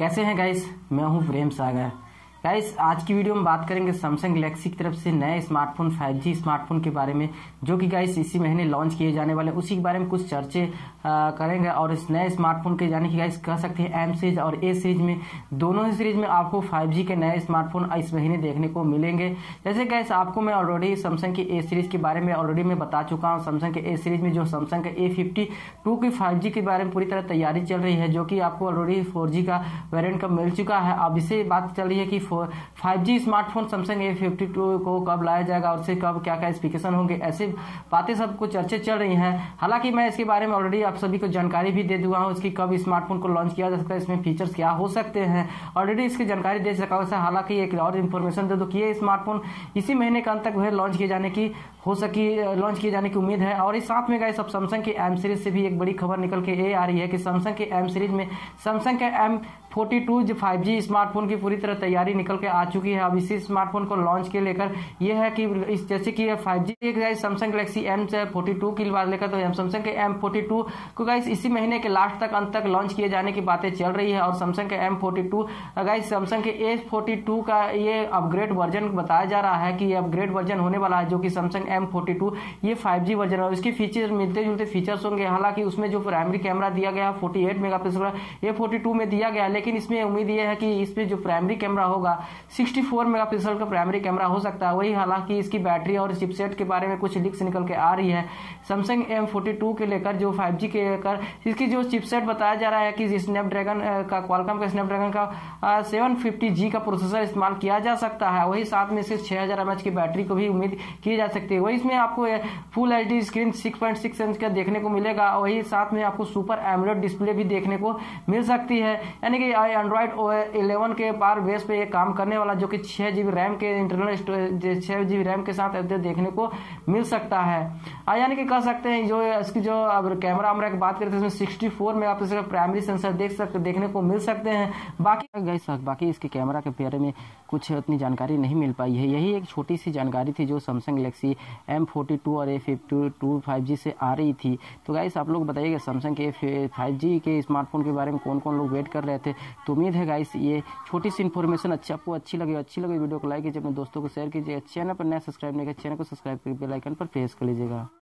कैसे हैं गाइस। मैं हूं प्रेम सागर। गाइस आज की वीडियो में बात करेंगे सैमसंग गैलेक्सी की तरफ से नए स्मार्टफोन 5G स्मार्टफोन के बारे में, जो कि गाइस इसी महीने लॉन्च किए जाने वाले, उसी के बारे में कुछ चर्चे करेंगे। और इस नए स्मार्टफोन के जाने की गाइस कह सकते हैं एम सीरीज और ए सीरीज में, दोनों ही सीरीज में आपको 5G के नए स्मार्टफोन इस महीने देखने को मिलेंगे। जैसे गाइस आपको मैं ऑलरेडी सैमसंग की ए सीरीज के बारे में ऑलरेडी मैं बता चुका हूँ। सैमसंग के ए सीरीज में जो सैमसंग के A52 की 5G के बारे में पूरी तरह तैयारी चल रही है, जो कि आपको ऑलरेडी 4G का वेरिएंट का मिल चुका है। अब इसे बात चल रही है कि 5G स्मार्टफोन सैमसंग A52 को कब लाया जाएगा और उससे कब क्या क्या स्पेसिफिकेशन होंगे, ऐसे बातें सबको चर्चे चल रही हैं। हालांकि मैं इसके बारे में ऑलरेडी आप सभी को जानकारी भी दे दूंगा हूँ, इसकी कब स्मार्टफोन को लॉन्च किया जा सकता है, इसमें फीचर्स क्या हो सकते हैं, ऑलरेडी इसकी जानकारी दे सका हूँ। हालांकि एक और इन्फॉर्मेशन दे दो कि ये स्मार्टफोन इसी महीने के अंत तक लॉन्च किए जाने की उम्मीद है। और इस साथ में गाइस अब सैमसंग की एम सीरीज से भी एक बड़ी खबर निकल के ये आ रही है कि सैमसंग के एम सीरीज में सैमसंग के M42 जो 5G स्मार्टफोन की पूरी तरह तैयारी निकल के आ चुकी है। अब इसी स्मार्टफोन को लॉन्च के लेकर यह है कि इस जैसे कि 5G guys Samsung Galaxy M42 की बात लेकर, तो सैमसंग के M42 को गाइस इसी महीने के लास्ट तक अंत तक लॉन्च किए जाने की बातें चल रही है। और सैमसंग के M42 गाइस सैमसंग के A42 का ये अपग्रेड वर्जन बताया जा रहा है कि ये अपग्रेड वर्जन होने वाला है, जो कि सैमसंग M42 ये 5G वर्जन है। इसके फीचर मिलते जुलते फीचर्स होंगे। हालांकि उसमें जो प्राइमरी कैमरा दिया गया 48 मेगापिक्सल का A42 में दिया गया, लेकिन इसमें उम्मीद यह है कि इसमें जो प्राइमरी कैमरा होगा 64 मेगापिक्सल का प्राइमरी कैमरा हो सकता है वही। हालांकि इसकी बैटरी और चिपसेट के बारे में कुछ लीक्स निकल के आ रही है। सैमसंग M42 के लेकर जो 5G के लेकर इसकी जो चिपसेट बताया जा रहा है कि स्नैपड्रैगन का क्वालकॉम का स्नैपड्रैगन का 750G का प्रोसेसर इस्तेमाल किया जा सकता है। वही साथ में सिर्फ 6000 mAh की बैटरी को भी उम्मीद की जा सकती है। वही इसमें आपको फुल HD स्क्रीन 6.6 इंच का देखने को मिलेगा। वही साथ में आपको सुपर एमोलेड डिस्प्ले भी देखने को मिल सकती है, यानी कि एंड्रॉइड 11 के पार बेस पे ये काम करने वाला, जो कि 6GB रैम के इंटरनल स्टोरेज 6GB रैम के साथ देखने को मिल सकता है। यानी कि कह सकते हैं जो इसकी जो अब कैमरा हमारा की बात करते हैं इसमें 64 मेगापिक्सल का प्राइमरी सेंसर देखने को मिल सकते हैं। बाकी इसके कैमरा के बारे में कुछ उतनी जानकारी नहीं मिल पाई है। यही एक छोटी सी जानकारी थी जो सैमसंग गैलेक्सी M42 और A52 5G से आ रही थी। तो गाइस आप लोग बताइएगा सैमसंग के 5G के स्मार्टफोन के बारे में कौन कौन लोग वेट कर रहे थे। तो उम्मीद है गाइस ये छोटी सी इन्फॉर्मेशन आपको अच्छी लगी वीडियो को लाइक कीजिए, अपने दोस्तों को शेयर कीजिए। चैनल पर नया सब्सक्राइब नहीं किया चैनल को सब्सक्राइब करके बेल आइकन पर प्रेस कर लीजिएगा।